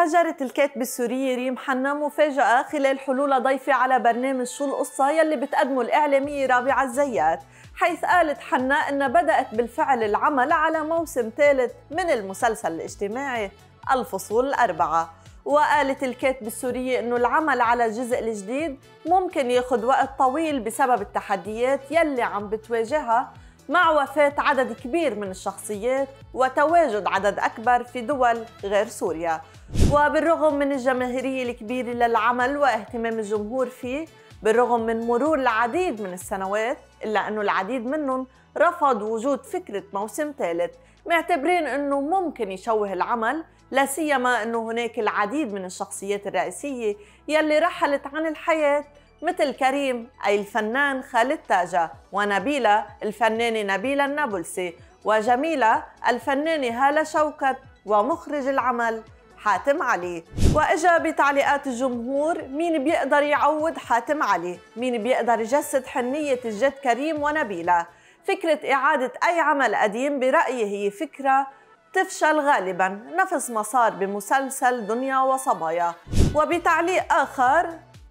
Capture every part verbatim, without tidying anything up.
فجرت الكاتبة السورية ريم حنا مفاجأة خلال حلول ضيفة على برنامج شو القصة يلي بتقدمه الإعلامية رابعة الزيات، حيث قالت حنا إنها بدأت بالفعل العمل على موسم ثالث من المسلسل الاجتماعي الفصول الأربعة. وقالت الكاتبة السورية إنه العمل على الجزء الجديد ممكن ياخد وقت طويل بسبب التحديات يلي عم بتواجهها مع وفاة عدد كبير من الشخصيات وتواجد عدد أكبر في دول غير سوريا. وبالرغم من الجماهيرية الكبيرة للعمل واهتمام الجمهور فيه، بالرغم من مرور العديد من السنوات، إلا أنه العديد منهم رفض وجود فكرة موسم ثالث، معتبرين أنه ممكن يشوه العمل، لا سيما أنه هناك العديد من الشخصيات الرئيسية يلي رحلت عن الحياة، مثل كريم أي الفنان خالد تاجة، ونبيلة الفنانة نبيلة النابلسي، وجميلة الفنانة هالة شوكت، ومخرج العمل حاتم علي. وإجا بتعليقات الجمهور: مين بيقدر يعوض حاتم علي؟ مين بيقدر يجسد حنية الجد كريم ونبيلة؟ فكرة إعادة أي عمل قديم برأيي هي فكرة تفشل غالباً، نفس ما صار بمسلسل دنيا وصبايا. وبتعليق آخر: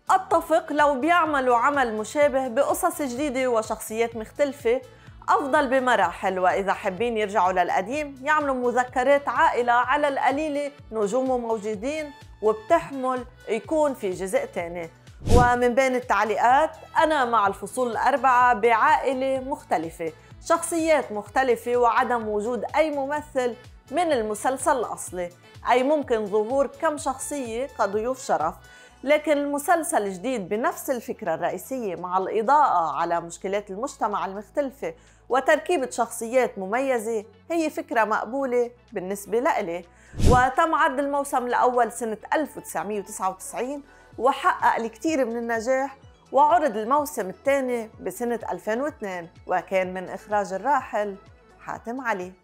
أتفق لو بيعملوا عمل مشابه بقصص جديدة وشخصيات مختلفة أفضل بمراحل، وإذا حابين يرجعوا للقديم يعملوا مذكرات عائلة على القليلة نجومه موجودين وبتحمل يكون في جزء تاني. ومن بين التعليقات: أنا مع الفصول الأربعة بعائلة مختلفة، شخصيات مختلفة، وعدم وجود أي ممثل من المسلسل الأصلي، أي ممكن ظهور كم شخصية كضيوف شرف، لكن المسلسل الجديد بنفس الفكرة الرئيسية مع الإضاءة على مشكلات المجتمع المختلفة وتركيبة شخصيات مميزة هي فكرة مقبولة بالنسبة لإلي. وتم عرض الموسم الأول سنة ألف وتسعمئة وتسعة وتسعين وحقق الكثير من النجاح، وعرض الموسم الثاني بسنة ألفين واثنين وكان من إخراج الراحل حاتم علي.